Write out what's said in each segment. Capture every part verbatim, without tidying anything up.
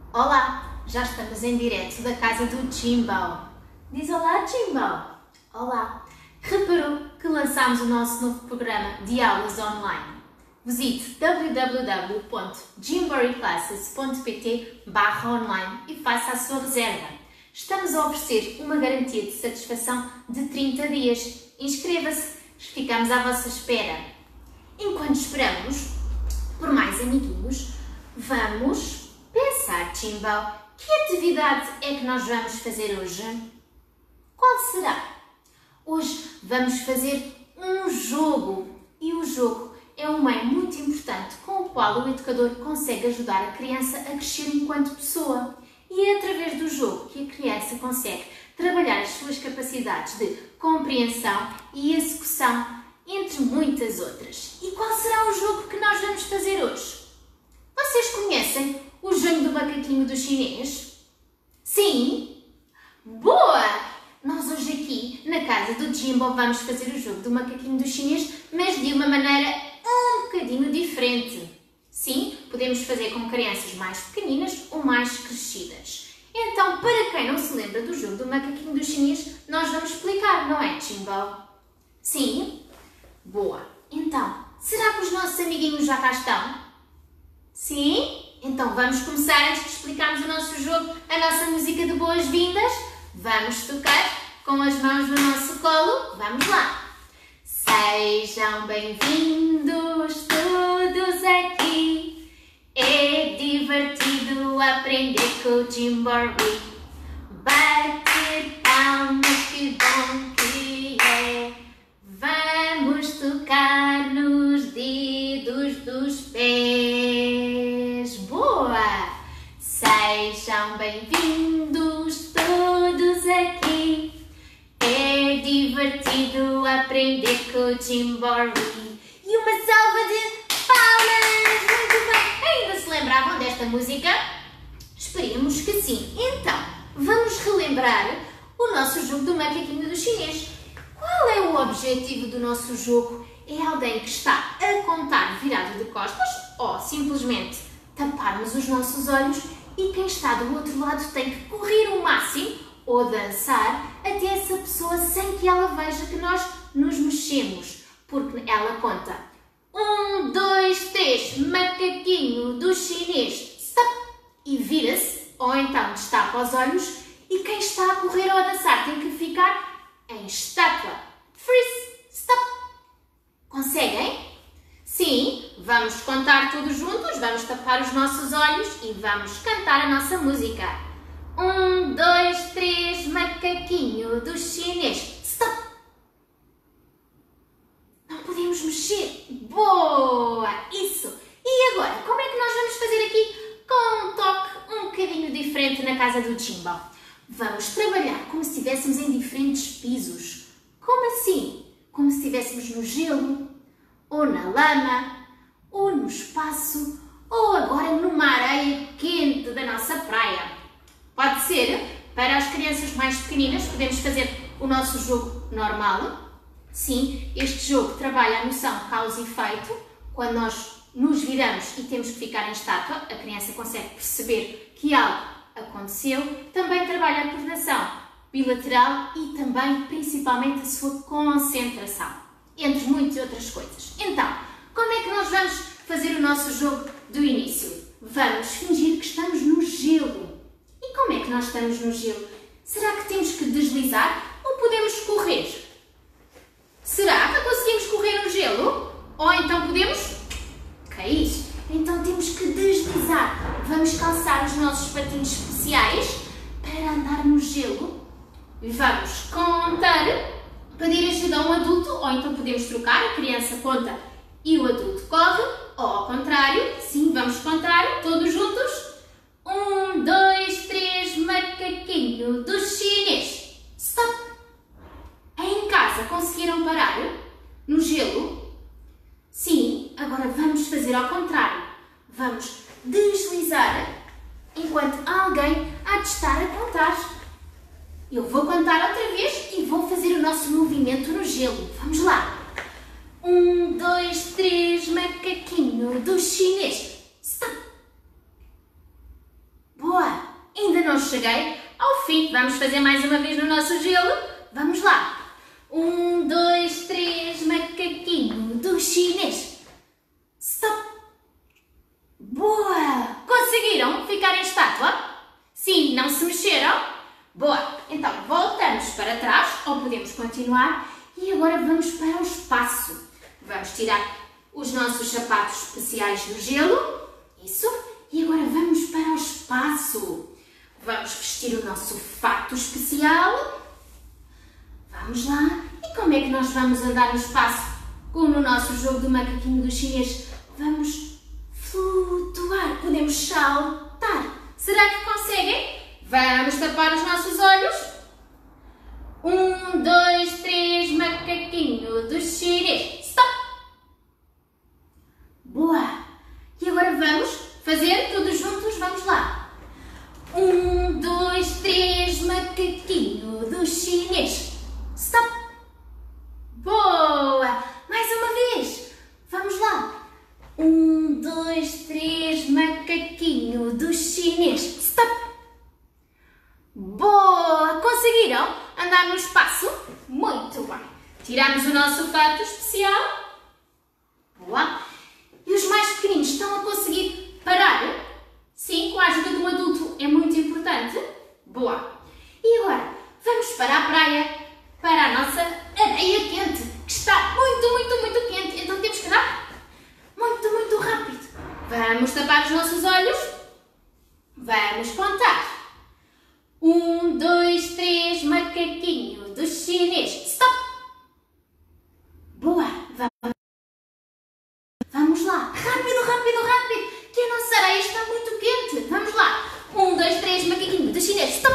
Olá, já estamos em direto da casa do Jimbo. Diz olá, Jimbo. Olá. Reparou que lançámos o nosso novo programa de aulas online. Visite w w w ponto gymboree classes ponto p t barra online e faça a sua reserva. Estamos a oferecer uma garantia de satisfação de trinta dias. Inscreva-se, ficamos à vossa espera. Enquanto esperamos por mais amiguinhos, vamos pensar, Jimbo, que atividade é que nós vamos fazer hoje? Qual será? Hoje vamos fazer um jogo e o jogo é um meio muito importante com o qual o educador consegue ajudar a criança a crescer enquanto pessoa. E é através do jogo que a criança consegue trabalhar as suas capacidades de compreensão e execução, entre muitas outras. E qual será o jogo que nós vamos fazer hoje? Vocês conhecem o jogo do macaquinho do chinês? Sim? Boa! Nós hoje aqui, na casa do Jimbo, vamos fazer o jogo do macaquinho do chinês, mas de uma maneira um bocadinho diferente. Sim, podemos fazer com crianças mais pequeninas ou mais crescidas. Então, para quem não se lembra do jogo do macaquinho do chinês, nós vamos explicar, não é, Jimbo? Sim? Boa! Então, será que os nossos amiguinhos já cá estão? Sim? Então vamos começar, antes de explicarmos o nosso jogo, a nossa música de boas-vindas. Vamos tocar com as mãos no nosso colo. Vamos lá! Sejam bem-vindos todos aqui. É divertido aprender com o Jimboree. Bater palmas, que bom que é. Vamos tocar nos dedos dos pés. Boa! Sejam bem-vindos todos aqui. É divertido aprender com o Jimboree. E uma salva de palmas! Muito bem! Ainda se lembravam desta música? Esperemos que sim. Então, vamos relembrar o nosso jogo do macaquinho do chinês. Qual é o objetivo do nosso jogo? É alguém que está a contar virado de costas ou simplesmente taparmos os nossos olhos e quem está do outro lado tem que correr o máximo ou dançar até essa pessoa sem que ela veja que nós nos mexemos, porque ela conta um, dois, três, macaquinho do chinês, stop, e vira-se ou então destapa os olhos e quem está a correr ou a dançar tem que ficar em estátua. Freeze, stop. Conseguem? Sim, vamos contar todos juntos, vamos tapar os nossos olhos e vamos cantar a nossa música. Um, dois, três, macaquinho do chinês. Stop! Não podemos mexer. Boa! Isso! E agora, como é que nós vamos fazer aqui com um toque um bocadinho diferente na casa do Jimbo? Vamos trabalhar como se estivéssemos em diferentes pisos. Como assim? Como se estivéssemos no gelo, ou na lama, ou no espaço, ou agora numa areia quente da nossa praia. Pode ser, para as crianças mais pequeninas, podemos fazer o nosso jogo normal. Sim, este jogo trabalha a noção causa e efeito. Quando nós nos viramos e temos que ficar em estátua, a criança consegue perceber que algo aconteceu. Também trabalha a coordenação bilateral e também, principalmente, a sua concentração, entre muitas outras coisas. Então, como é que nós vamos fazer o nosso jogo do início? Vamos fingir que estamos no gelo. E como é que nós estamos no gelo? Será que temos que deslizar ou podemos correr? Será que conseguimos correr no gelo? Ou então podemos cair? Então temos que deslizar. Vamos calçar os nossos patins especiais para andar no gelo. E vamos contar, pedir ajuda a um adulto, ou então podemos trocar, a criança conta e o adulto corre, ou ao contrário, sim, vamos contar todos juntos. Um, dois, três, macaquinho do chinês. Stop! Em casa conseguiram parar no gelo? Sim, agora vamos fazer ao contrário. Vamos deslizar enquanto alguém há de estar a contar. Eu vou contar outra vez e vou fazer o nosso movimento no gelo. Vamos lá. Um, dois, três, macaquinho do chinês. Stop! Boa! não cheguei ao fim. Vamos fazer mais uma vez no nosso gelo. Vamos lá. Um, dois, três, macaquinho do chinês. Stop. Boa! Conseguiram ficar em estátua? Sim, não se mexeram? Boa! Então, voltamos para trás, ou podemos continuar, e agora vamos para o espaço. Vamos tirar os nossos sapatos especiais do gelo. Isso. E agora vamos para o espaço. Vamos vestir o nosso fato especial. Vamos lá. E como é que nós vamos andar no espaço? Como no nosso jogo do macaquinho do chinês. Vamos flutuar. Podemos saltar. Será que conseguem? Vamos tapar os nossos olhos. Um, dois, três, macaquinho do chinês. Stop! Boa! E agora vamos fazer tudo juntos. Vamos lá. Um, dois, três, macaquinho do chinês. Stop! Boa! Mais uma vez. Vamos lá. Um, dois, três, macaquinho do chinês. Stop! Boa! Conseguiram andar no espaço? Muito bem. Tiramos o nosso fato especial. Boa! E os mais pequeninos estão a conseguir parar? Sim, com a ajuda de um adulto é muito importante. Boa! E agora, vamos para a praia, para a nossa areia quente, que está muito, muito, muito quente. Então temos que andar muito, muito rápido. Vamos tapar os nossos olhos. Vamos contar. Um, dois, três, macaquinho do chinês. Stop! Boa! Vamos lá. Rápido, rápido, rápido. Que a nossa areia está muito quente. Vamos lá. Um, dois, três, macaquinho do chinês. Stop!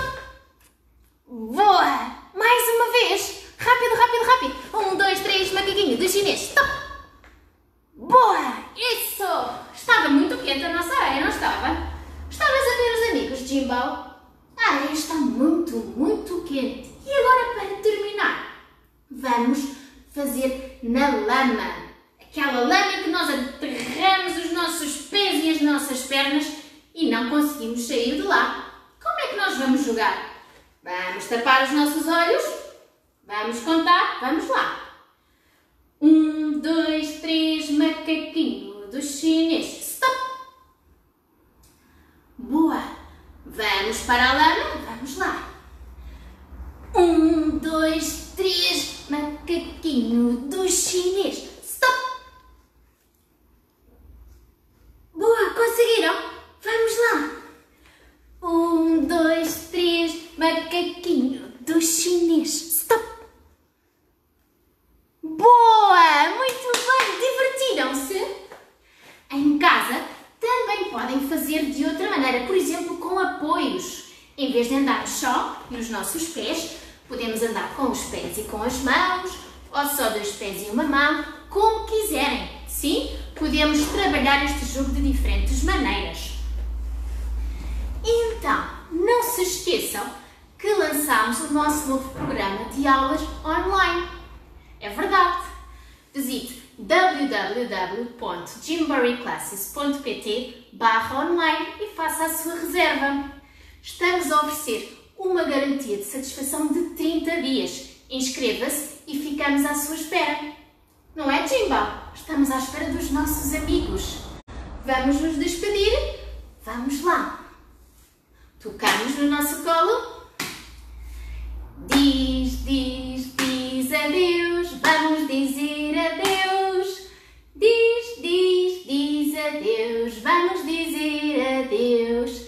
Boa! Mais uma vez. Rápido, rápido, rápido. Um, dois, três, macaquinho do chinês. Stop! Boa! Isso! Estava muito quente a nossa areia, não estava? Estavas a ver os amigos de Jimbao? A areia está muito, muito quente. E agora, para terminar, vamos fazer na lama. Aquela lama que nós aterramos os nossos pés e as nossas pernas e não conseguimos sair de lá. Como é que nós vamos jogar? Vamos tapar os nossos olhos. Vamos contar. Vamos lá. Um, dois, três, macaquinho do chinês. Stop! Boa! Vamos para a lama. Vamos lá. Um, dois, três, macaquinho do chinês. Stop! Boa! Conseguiram? Vamos lá. Um, dois, três, macaquinho do chinês. Stop! Boa! Muito bem! Divertiram-se? Em casa também podem fazer de outra maneira, por exemplo, com apoios. Em vez de andarmos só nos nossos pés, podemos andar com os pés e com as mãos, ou só dois pés e uma mão, como quiserem. Sim, podemos trabalhar este jogo de diferentes maneiras. Então, não se esqueçam que lançámos o nosso novo programa de aulas online. É verdade! Visite w w w ponto gymboreeclasses ponto p t barra online e faça a sua reserva. Estamos a oferecer uma garantia de satisfação de trinta dias. Inscreva-se e ficamos à sua espera. Não é, Jimbao? Estamos à espera dos nossos amigos. Vamos nos despedir? Vamos lá. Tocamos no nosso colo. Diz, diz, diz adeus. Vamos dizer adeus. Diz, diz, diz adeus. Vamos dizer adeus.